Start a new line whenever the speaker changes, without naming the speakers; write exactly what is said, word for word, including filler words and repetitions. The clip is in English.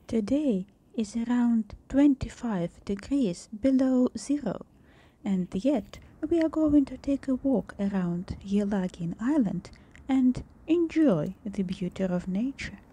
Today is around twenty-five degrees below zero, and yet we are going to take a walk around Yelagin Island and enjoy the beauty of nature.